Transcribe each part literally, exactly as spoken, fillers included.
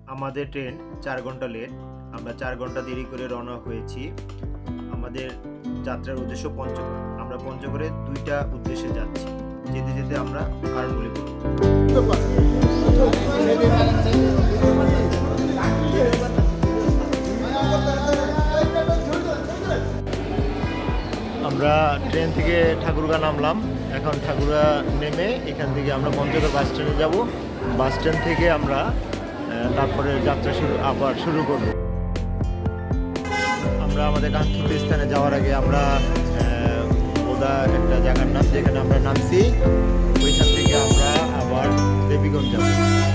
আমাদের ট্রেন চার ঘন্টা লেট। আমরা চার ঘন্টা দেরি করে রওনা হয়েছি। আমাদের যাত্রার উদ্দেশ্য পঞ্চগড়। আমরা পঞ্চগড়ে দুইটা উদ্দেশ্যে যাচ্ছি। যেতে যেতে আমরা কারণগুলি বলব। আমরা ট্রেন থেকে ঠাকুরগাঁ নামলাম। এখন ঠাকুরগাঁ নেমে এখান থেকে আমরা পঞ্চগড় বাস স্ট্যান্ডে যাব। বাস স্ট্যান্ড থেকে আমরা তারপরে যাত্রা শুরু আবার শুরু করব। আমরা আমাদের কাঙ্ক্ষিত স্থানে যাওয়ার আগে আমরা ওদা একটা জায়গার নাম, যেখানে আমরা নামছি, ওইখান থেকে আমরা আবার দেবীগঞ্জ যাব।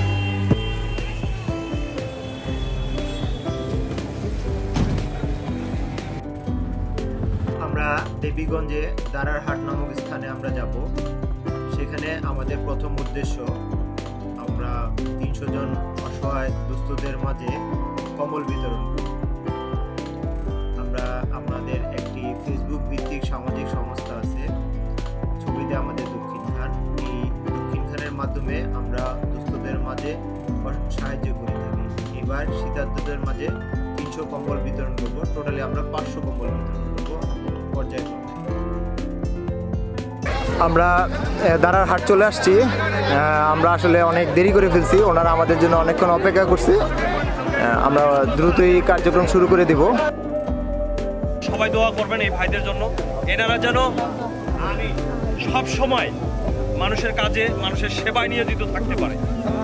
আমরা দেবীগঞ্জে দারারহাট নামক স্থানে আমরা যাব। সেখানে আমাদের প্রথম উদ্দেশ্য, আমরা তিনশো জন অসহায় দুস্থদের মাঝে কম্বল বিতরণ করব। আমরা আমাদের একটি ফেসবুক ভিত্তিক সামাজিক সংস্থা আছে, ছবিতে আমাদের দক্ষিণ খান। এই দক্ষিণ খানের মাধ্যমে আমরা দুস্থদের মাঝে সাহায্য করে থাকি। এবার শীতার্তদের মাঝে তিনশো কম্বল বিতরণ করব। টোটালি আমরা পাঁচশো কম্বল বিতরণ করব পর্যায়ক্রমে। আমরা দারারহাট চলে আসছি। আমরা আসলে অনেক দেরি করে ফেলছি, ওনারা আমাদের জন্য অনেকক্ষণ অপেক্ষা করছে। আমরা দ্রুতই কার্যক্রম শুরু করে দিব। সবাই দোয়া করবেন এই ভাইদের জন্য, এনারা যেন সব সময় মানুষের কাজে, মানুষের সেবায় নিয়োজিত থাকতে পারে।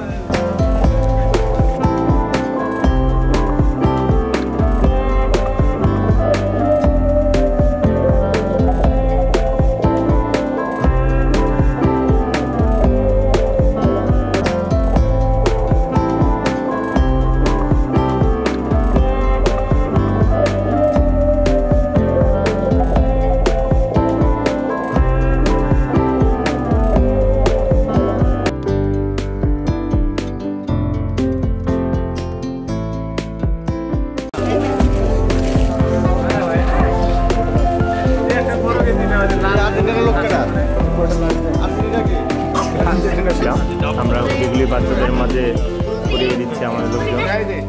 আমরা ওইগুলি বাচ্চাদের মাঝে করিয়ে দিচ্ছি আমাদের লোকজন।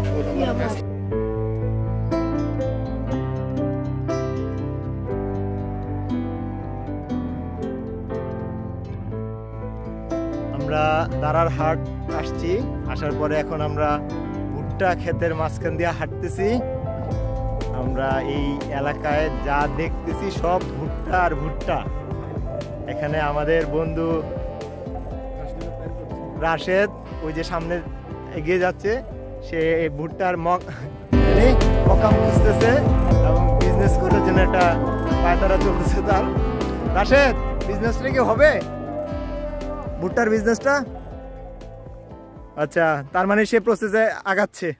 আমরা দারারহাট আসছি। আসার পরে এখন আমরা ভুট্টা ক্ষেতের মাঝখান দিয়ে হাঁটতেছি। আমরা এই এলাকায় যা দেখতেছি সব ভুট্টা আর ভুট্টা। এখানে আমাদের বন্ধু রাশেদ ওই যে সামনে এগিয়ে যাচ্ছে, সে এই ভুট্টার মক মকাম খুঁজতেছে এবং বিজনেস করার জন্য একটা পায়তারা চলতেছে তার। রাশেদ, বিজনেসটা কি হবে ভুট্টার বিজনেসটা? আচ্ছা, তার মানে সে প্রসেসে আগাচ্ছে।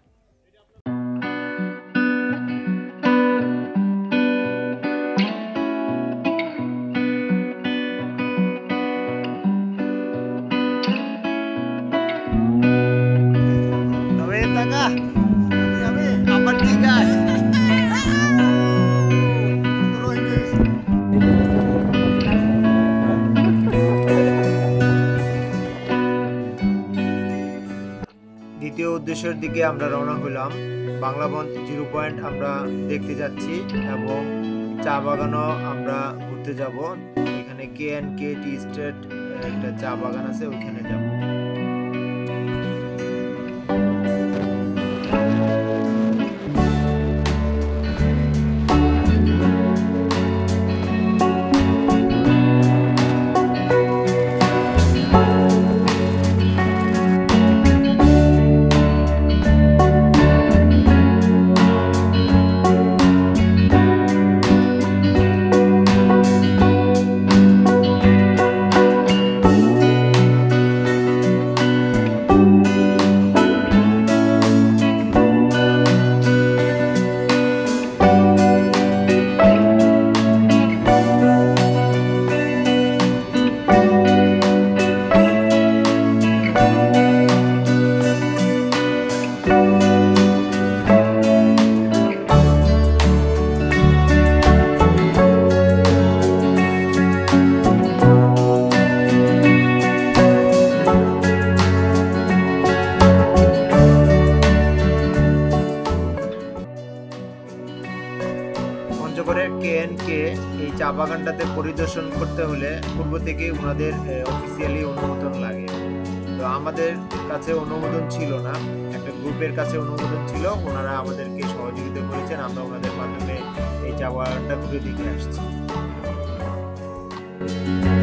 দ্বিতীয় উদ্দেশ্যের দিকে আমরা রওনা হলাম। বাংলাবন জিরো পয়েন্ট আমরা দেখতে যাচ্ছি এবং চা বাগানও আমরা ঘুরতে যাব। এখানে কে এন্ড কে টি স্টেট একটা চা বাগান আছে, ওইখানে যাব। চা বাগানটাতে পরিদর্শন করতে হলে পূর্ব থেকে ওনাদের অফিসিয়ালি অনুমোদন লাগে। তো আমাদের কাছে অনুমোদন ছিল না, একটা গ্রুপের কাছে অনুমোদন ছিল, ওনারা আমাদেরকে সহযোগিতা করেছেন, আমরা ওনাদের মাধ্যমে এই চা বাগানটা ঘুরে দেখে আসছি।